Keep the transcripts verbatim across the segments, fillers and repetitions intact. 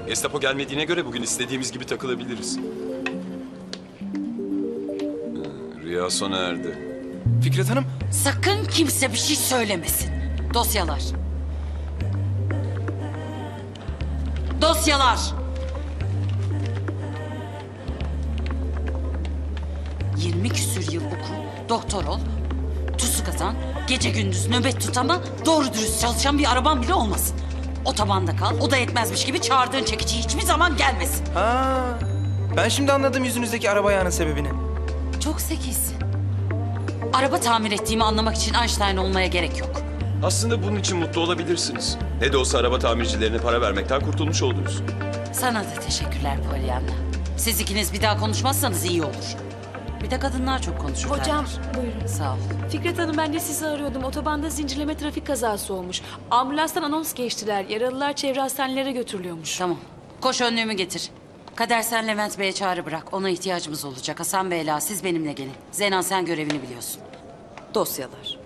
Gestapo gelmediğine göre bugün istediğimiz gibi takılabiliriz. Rüya sona erdi. Fikret Hanım. Sakın kimse bir şey söylemesin. Dosyalar. Dosyalar. Yirmi küsür yıl oku, doktor ol, tusu kazan, gece gündüz nöbet tut ama doğru dürüst çalışan bir araban bile olmasın. Otobanda kal, o da yetmezmiş gibi çağırdığın çekici hiçbir zaman gelmesin. Ha, ben şimdi anladım yüzünüzdeki araba yağının sebebini. Çok zekisin. Araba tamir ettiğimi anlamak için Einstein olmaya gerek yok. Aslında bunun için mutlu olabilirsiniz. Ne de olsa araba tamircilerine para vermekten kurtulmuş oldunuz. Sana da teşekkürler Pollyanna. Siz ikiniz bir daha konuşmazsanız iyi olur. Bir de kadınlar çok konuşurlar. Hocam buyurun. Sağ ol. Fikret Hanım, ben de sizi arıyordum. Otobanda zincirleme trafik kazası olmuş. Ambulanstan anons geçtiler. Yaralılar çevre hastanelere götürülüyormuş. Tamam. Koş önlüğümü getir. Kader sen Levent Bey'e çağrı bırak. Ona ihtiyacımız olacak. Hasan Bey'le siz benimle gelin. Zenan sen görevini biliyorsun. Dosyalar.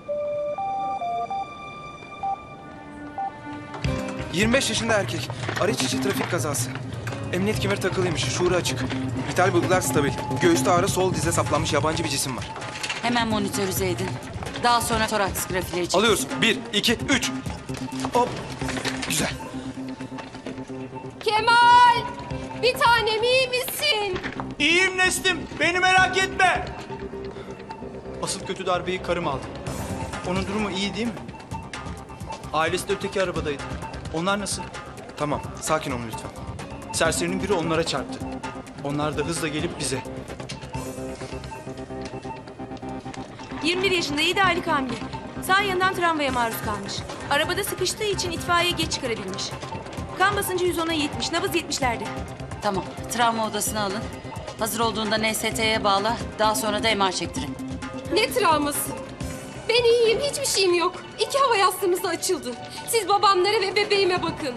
yirmi beş yaşında erkek. Araç içi trafik kazası. Emniyet kemeri takılıymış. Şuuru açık. Vital bulgular stabil. Göğüste ağrı, sol dize saplanmış yabancı bir cisim var. Hemen monitörize edin. Daha sonra toraks grafileri çekin. Alıyoruz. Bir, iki, üç. Hop. Güzel. Kemal! Bir tanem iyi misin? İyiyim Neslim, beni merak etme. Asıl kötü darbeyi karım aldı. Onun durumu iyi değil mi? Ailesi de öteki arabadaydı. Onlar nasıl? Tamam. Sakin olun lütfen. Serserinin biri onlara çarptı. Onlar da hızla gelip bize. yirmi bir yaşında yedi aylık hamile. Sağ yanından travmaya maruz kalmış. Arabada sıkıştığı için itfaiye geç çıkarabilmiş. Kan basıncı yüz ona yetmiş, nabız yetmişlerde. Tamam. Travma odasına alın. Hazır olduğunda N S T'ye bağla. Daha sonra da M R çektirin. Ne travması? Ben iyiyim, hiçbir şeyim yok. İki hava yastığımız da açıldı. Siz babamlara ve bebeğime bakın.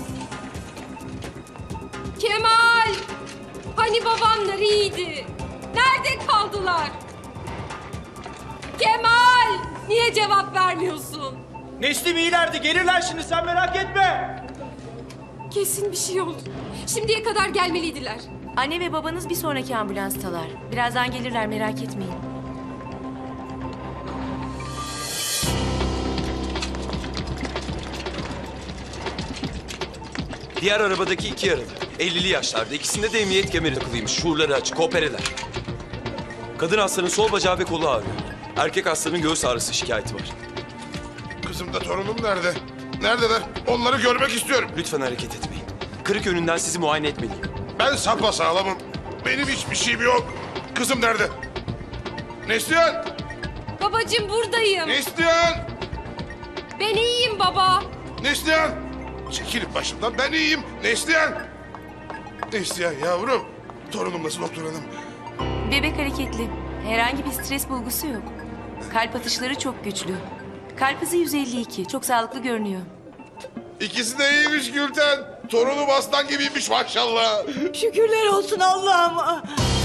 Kemal! Hani babamlar iyiydi? Nerede kaldılar? Kemal! Niye cevap vermiyorsun? Neslim iyilerdi, gelirler şimdi, sen merak etme. Kesin bir şey oldu. Şimdiye kadar gelmeliydiler. Anne ve babanız bir sonraki ambulanstalar. Birazdan gelirler, merak etmeyin. Diğer arabadaki iki yaralı. ellili yaşlarda. İkisinde de emniyet kemeri takılıymış. Şuurları açık, koopereler. Kadın hastanın sol bacağı ve kolu ağrıyor. Erkek hastanın göğüs ağrısı şikayeti var. Kızım da torunum nerede? Neredeler? Onları görmek istiyorum. Lütfen hareket etmeyin. Kırık yönünden sizi muayene etmeliyim. Ben sapasağlamım. Benim hiçbir şeyim yok. Kızım nerede? Neslihan! Babacığım buradayım. Neslihan! Ben iyiyim baba. Neslihan! Çekilin başımdan, ben iyiyim. Neslihan! Neslihan yavrum. Torunum nasıl doktor hanım? Bebek hareketli. Herhangi bir stres bulgusu yok. Kalp atışları çok güçlü. Kalp hızı yüz elli iki. Çok sağlıklı görünüyor. İkisi de iyiymiş Gülten. Torunum aslan gibiymiş maşallah. Şükürler olsun Allah'ıma.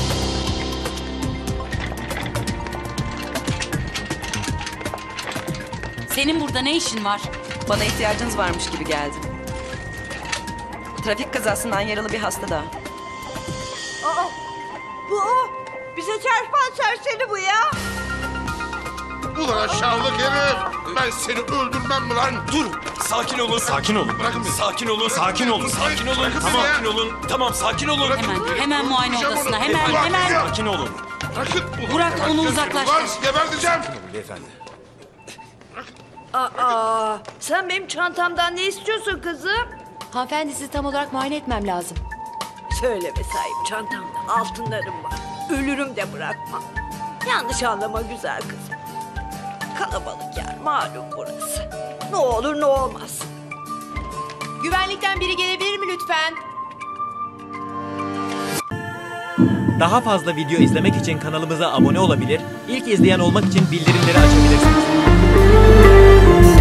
Senin burada ne işin var? Bana ihtiyacınız varmış gibi geldi. Trafik kazasından yaralı bir hasta daha. Aa, bu o. Bize çarpan serseri bu ya. Ulan aşağılık herif. Ben seni öldürmem mi lan? Dur! Sakin olun. Sakin olun. Bırakın beni. Sakin olun. Sakin olun. Sakin olun. Bırakın Tamam. beni ya. Sakin olun. Tamam, sakin olun. Bırakın Hemen, beni. hemen muayene Öldüreceğim odasına. onu. Hemen, Bırak hemen. ya. Sakin olun. Bırakın. Ulan Burak, bırak onu seni. uzaklaştır. Lan geberteceğim. Beyefendi. Aa, sen benim çantamdan ne istiyorsun kızım? Hanımefendi, sizi tam olarak muayene etmem lazım. Söyleme sahip, çantamda altınlarım var. Ölürüm de bırakmam. Yanlış anlama güzel kızım. Kalabalık yer, malum burası. Ne olur ne olmaz. Güvenlikten biri gelebilir mi lütfen? Daha fazla video izlemek için kanalımıza abone olabilir, ilk izleyen olmak için bildirimleri açabilirsiniz.